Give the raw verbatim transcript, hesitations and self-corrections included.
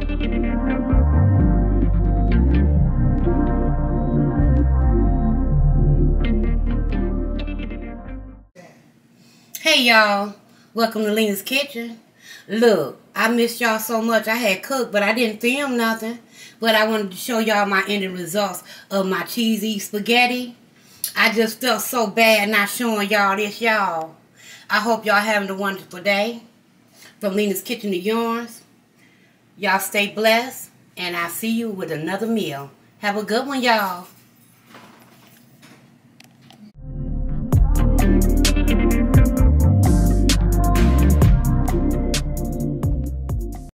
Hey y'all, welcome to Lena's Kitchen. Look, I missed y'all so much. I had cooked, but I didn't film nothing. But I wanted to show y'all my ending results of my cheesy spaghetti. I just felt so bad not showing y'all this, y'all. I hope y'all having a wonderful day. From Lena's Kitchen to yours. Y'all stay blessed, and I'll see you with another meal. Have a good one, y'all.